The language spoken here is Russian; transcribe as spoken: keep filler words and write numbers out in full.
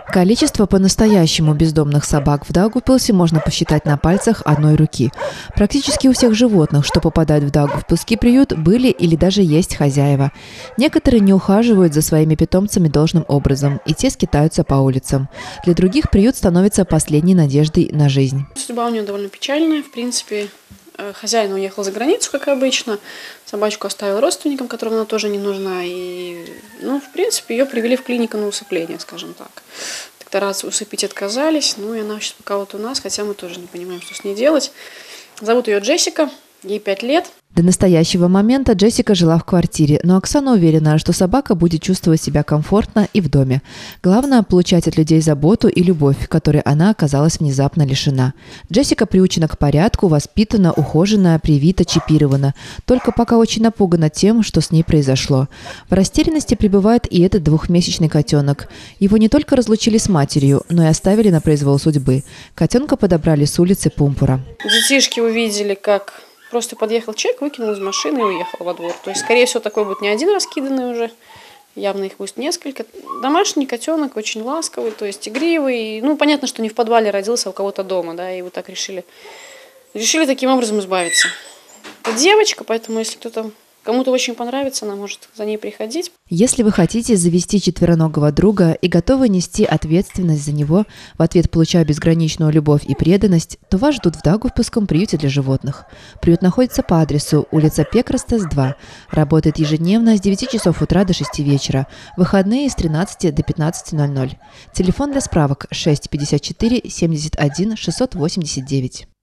Количество по-настоящему бездомных собак в Даугавпилсе можно посчитать на пальцах одной руки. Практически у всех животных, что попадают в Даугавпилский приют, были или даже есть хозяева. Некоторые не ухаживают за своими питомцами должным образом, и те скитаются по улицам. Для других приют становится последней надеждой на жизнь. Судьба у нее довольно печальная. В принципе, хозяин уехал за границу, как обычно. Собачку оставил родственникам, которым она тоже не нужна. И, ну, в принципе, ее привели в клинику на усыпление, скажем так. Доктора усыпить отказались. Ну, и она сейчас пока вот у нас, хотя мы тоже не понимаем, что с ней делать. Зовут ее Джессика, ей пять лет. До настоящего момента Джессика жила в квартире, но Оксана уверена, что собака будет чувствовать себя комфортно и в доме. Главное – получать от людей заботу и любовь, которой она оказалась внезапно лишена. Джессика приучена к порядку, воспитана, ухожена, привита, чипирована. Только пока очень напугана тем, что с ней произошло. В растерянности пребывает и этот двухмесячный котенок. Его не только разлучили с матерью, но и оставили на произвол судьбы. Котенка подобрали с улицы Пумпура. Детишки увидели, как... Просто подъехал человек, выкинул из машины и уехал во двор. То есть, скорее всего, такой будет не один раскиданный уже. Явно их будет несколько. Домашний котенок, очень ласковый, то есть игривый. Ну, понятно, что не в подвале родился, а у кого-то дома, да, и вот так решили. Решили таким образом избавиться. Это девочка, поэтому если кто-то... Кому-то очень понравится, она может за ней приходить. Если вы хотите завести четвероногого друга и готовы нести ответственность за него, в ответ получая безграничную любовь и преданность, то вас ждут в Даугавпилском приюте для животных. Приют находится по адресу улица Пекрастас, два. Работает ежедневно с девяти часов утра до шести вечера, выходные с тринадцати до пятнадцати ноль-ноль. Телефон для справок шесть пятьдесят четыре семьдесят один шестьсот восемьдесят девять.